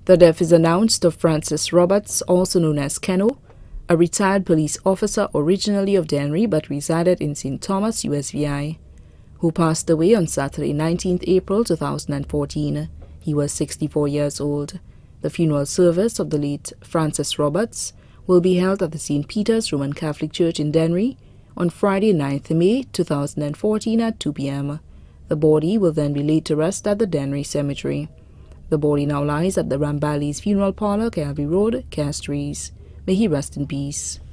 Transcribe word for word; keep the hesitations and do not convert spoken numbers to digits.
The death is announced of Francis Roberts, also known as Keno, a retired police officer originally of Dennery but resided in Saint Thomas, U S V I, who passed away on Saturday, nineteenth April two thousand fourteen. He was sixty-four years old. The funeral service of the late Francis Roberts will be held at the Saint Peter's Roman Catholic Church in Dennery on Friday, ninth May two thousand fourteen at two p m The body will then be laid to rest at the Dennery Cemetery. The body now lies at the Ramballi's Funeral Parlour, Calvary Road, Castries. May he rest in peace.